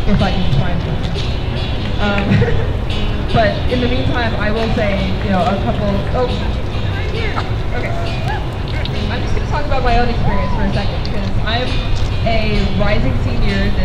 if I can find them. But in the meantime, I will say, you know, a couple. Oh, right here. Okay. I'm just going to talk about my own experience for a second because I'm a rising senior